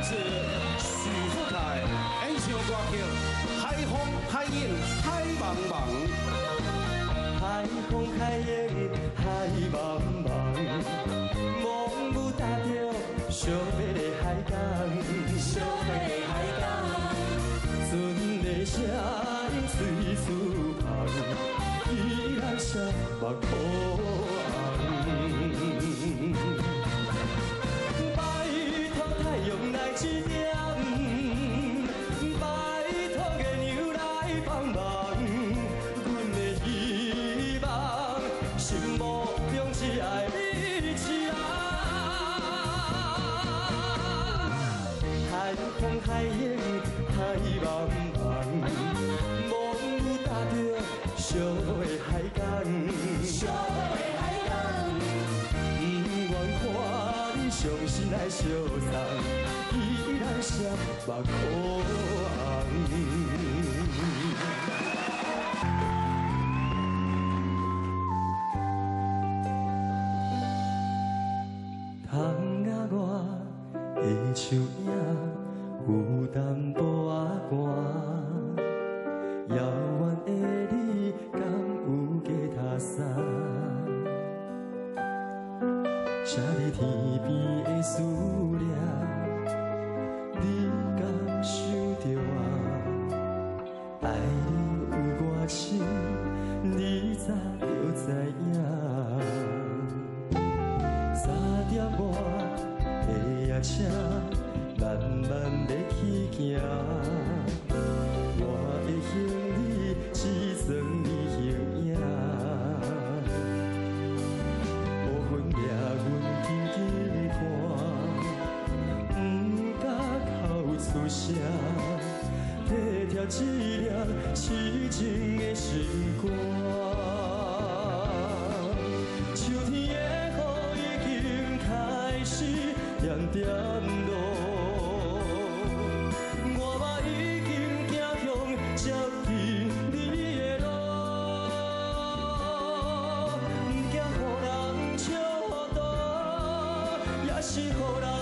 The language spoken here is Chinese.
是许富凯演唱歌曲《海风海影海茫茫》。 海风海影海茫茫，梦舞踏着寂寞的海港，寂寞的海港。船的声音随处旁，依然闪目眶红。拜托太阳来指点，拜托月亮来帮忙。 心目中只爱你一人，海风海影海茫茫，梦舞踏着寂寞的海港，寂寞的海港。不愿看你伤心来相送，依然闪目眶红。 窗仔外的树影，有淡薄仔寒。遥远的你，敢有加他伞？写伫天边的思念，你敢想着我？爱你有偌深，你早就知影。 3点半的夜车，慢慢地去行。我的行李只装你形影，乌云掠阮紧紧看，不敢口出声，体贴一粒痴情的心肝。秋天的。 点点落，我嘛已经走向接近你的路，不惊予人笑度，也是予人。